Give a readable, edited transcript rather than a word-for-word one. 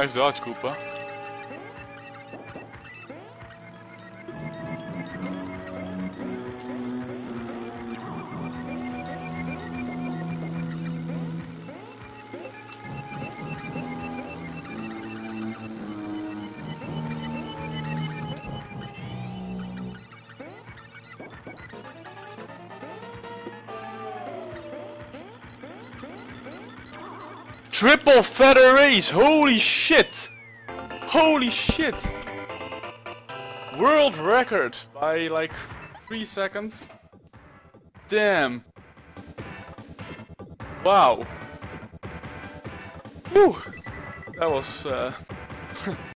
Nice dodge, Koopa. Triple feather race! Holy shit! Holy shit! World record by like 3 seconds. Damn. Wow. Whew. That was